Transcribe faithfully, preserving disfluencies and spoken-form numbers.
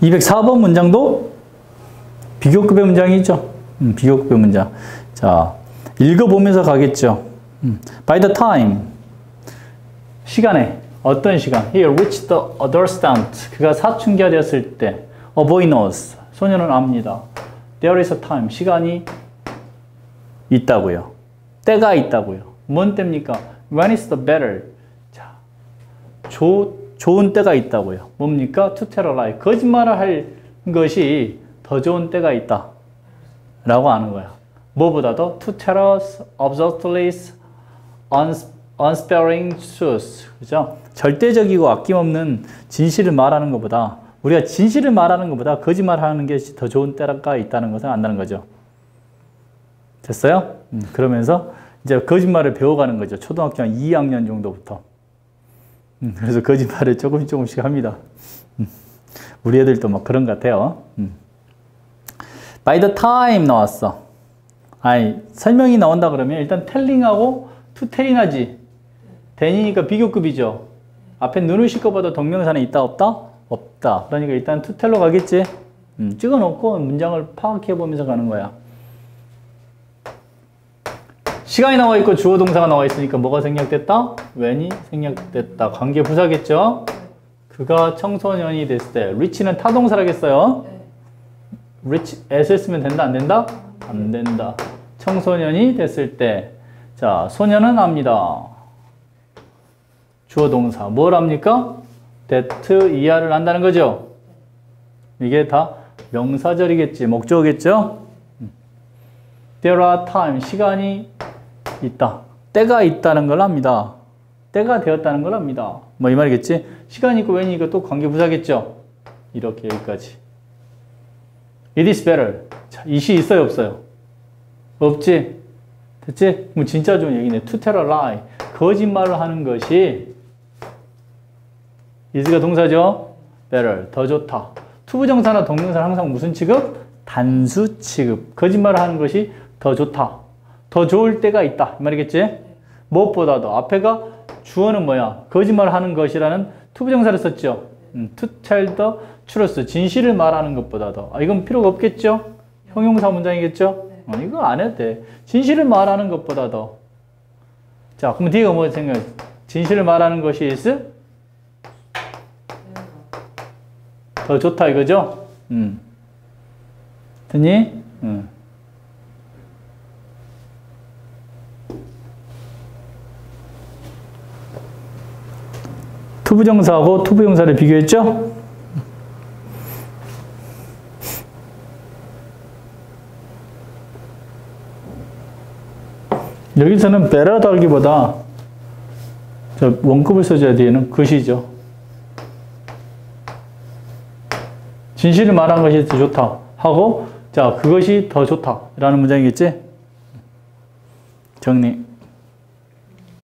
이백사 번 문장도 비교급의 문장이죠. 음, 비교급의 문장. 자, 읽어보면서 가겠죠. 음, by the time. 시간에. 어떤 시간? He reached the adolescent. 그가 사춘기가 되었을 때. A boy knows. 소녀는 압니다. There is a time. 시간이 있다고요. 때가 있다고요. 뭔 때입니까? When is the better? 자, 조, 좋은 때가 있다고요. 뭡니까? To tell a lie. 거짓말을 할 것이 더 좋은 때가 있다. 라고 하는 거야. 뭐보다도 to tell us absolutely unsparing truth. 그죠? 절대적이고 아낌없는 진실을 말하는 것보다 우리가 진실을 말하는 것보다 거짓말하는 게 더 좋은 때가 있다는 것을 안다는 거죠. 됐어요? 음, 그러면서 이제 거짓말을 배워가는 거죠. 초등학교 한 이 학년 정도부터. 음, 그래서 거짓말을 조금씩 조금씩 합니다. 음, 우리 애들도 막 그런 것 같아요. 음. By the time 나왔어. 아니, 설명이 나온다 그러면 일단 telling하고 to telling 하지. then이니까 비교급이죠. 앞에 누르실 것보다 동명사는 있다 없다? 없다. 그러니까 일단 to tell로 가겠지. 음, 찍어놓고 문장을 파악해 보면서 가는 거야. 시간이 나와 있고 주어 동사가 나와 있으니까 뭐가 생략됐다? when이 생략됐다. 관계 부사겠죠? 그가 청소년이 됐을 때 reach는 타동사라겠어요? reach s를 쓰면 된다 안 된다? 안 된다. 청소년이 됐을 때 자, 소년은 압니다. 주어 동사 뭘 합니까? that 이하를 한다는 거죠. 이게 다 명사절이겠지. 목적어겠죠? There are time. 시간이 있다. 때가 있다는 걸 합니다. 때가 되었다는 걸 합니다. 뭐 이 말이겠지? 시간이 있고 when이 있고 또 관계부사겠죠? 이렇게 여기까지. It is better. 자, it이 있어요 없어요? 없지? 됐지? 뭐 진짜 좋은 얘기네. To tell a lie. 거짓말을 하는 것이 is가 동사죠? better. 더 좋다. 투부정사나 동명사는 항상 무슨 취급? 단수 취급. 거짓말을 하는 것이 더 좋다. 더 좋을 때가 있다. 이 말이겠지? 무엇보다도 앞에가 주어는 뭐야? 거짓말을 하는 것이라는 투부정사를 썼죠. 음, to tell the truth. 진실을 말하는 것보다도. 아, 이건 필요가 없겠죠? 형용사 문장이겠죠? 어, 이거 안 해도 돼. 진실을 말하는 것보다도. 자, 그럼 뒤가 뭐 생각? 진실을 말하는 것이 is? 더 좋다 이거죠? 음. 됐니? 음. 투부정사하고 투부정사를 비교했죠? 여기서는 better 달기보다 저 원급을 써줘야 되는 것이죠. 진실을 말한 것이 더 좋다 하고 자 그것이 더 좋다 라는 문장이겠지? 정리.